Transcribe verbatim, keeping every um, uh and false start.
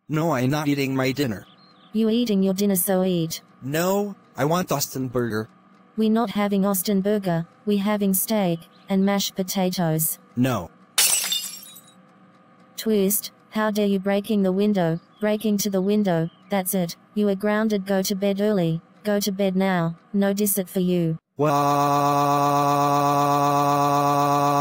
No, I'm not eating my dinner. You eating your dinner, so eat. No, I want Austin burger. We not having Austin burger, we having steak, and mashed potatoes. No. Twist, how dare you breaking the window, breaking to the window, that's it, you are grounded, go to bed early, go to bed now, no dis it for you. Wow.